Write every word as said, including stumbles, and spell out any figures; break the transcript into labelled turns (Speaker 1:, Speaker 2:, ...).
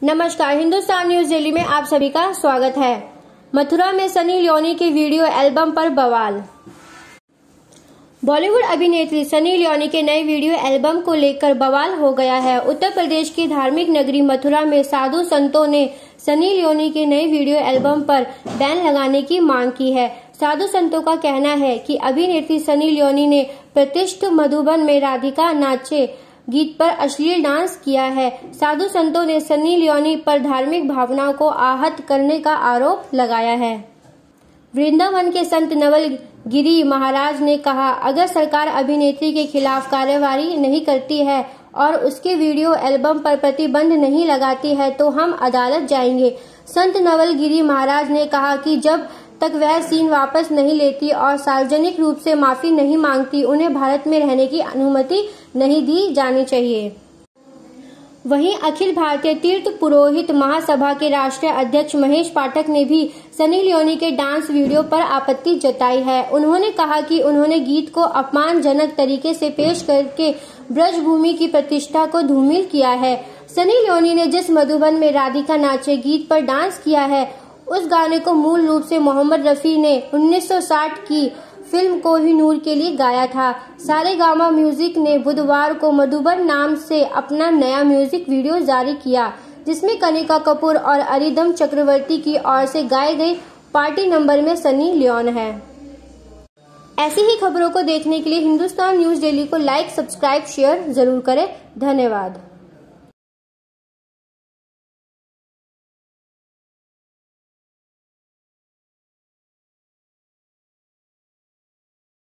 Speaker 1: नमस्कार, हिंदुस्तान न्यूज दिल्ली में आप सभी का स्वागत है। मथुरा में सनी लियोनी के वीडियो एल्बम पर बवाल। बॉलीवुड अभिनेत्री सनी लियोनी के नए वीडियो एल्बम को लेकर बवाल हो गया है। उत्तर प्रदेश की धार्मिक नगरी मथुरा में साधु संतों ने सनी लियोनी के नए वीडियो एल्बम पर बैन लगाने की मांग की है। साधु संतों का कहना है कि अभिनेत्री सनी लियोनी ने प्रतिष्ठित मधुबन में राधिका नाचे गीत पर अश्लील डांस किया है। साधु संतों ने सनी लियोनी पर धार्मिक भावनाओं को आहत करने का आरोप लगाया है। वृंदावन के संत नवल गिरी महाराज ने कहा, अगर सरकार अभिनेत्री के खिलाफ कार्रवाई नहीं करती है और उसके वीडियो एल्बम पर प्रतिबंध नहीं लगाती है तो हम अदालत जाएंगे। संत नवल गिरी महाराज ने कहा कि जब तक वह सीन वापस नहीं लेती और सार्वजनिक रूप से माफी नहीं मांगती, उन्हें भारत में रहने की अनुमति नहीं दी जानी चाहिए। वहीं अखिल भारतीय तीर्थ पुरोहित महासभा के राष्ट्रीय अध्यक्ष महेश पाठक ने भी सनी लियोनी के डांस वीडियो पर आपत्ति जताई है। उन्होंने कहा कि उन्होंने गीत को अपमानजनक तरीके से पेश करके ब्रजभूमि की प्रतिष्ठा को धूमिल किया है। सनी लियोनी ने जिस मधुबन में राधिका नाचे गीत पर डांस किया है, उस गाने को मूल रूप से मोहम्मद रफी ने उन्नीस सौ साठ की फिल्म कोहिनूर के लिए गाया था। सारेगामा म्यूजिक ने बुधवार को मधुबन नाम से अपना नया म्यूजिक वीडियो जारी किया, जिसमें कनिका कपूर और अरिदम चक्रवर्ती की ओर से गाए गए पार्टी नंबर में सनी लियोन है। ऐसी ही खबरों को देखने के लिए हिंदुस्तान न्यूज डेली को लाइक, सब्सक्राइब, शेयर जरूर करें। धन्यवाद।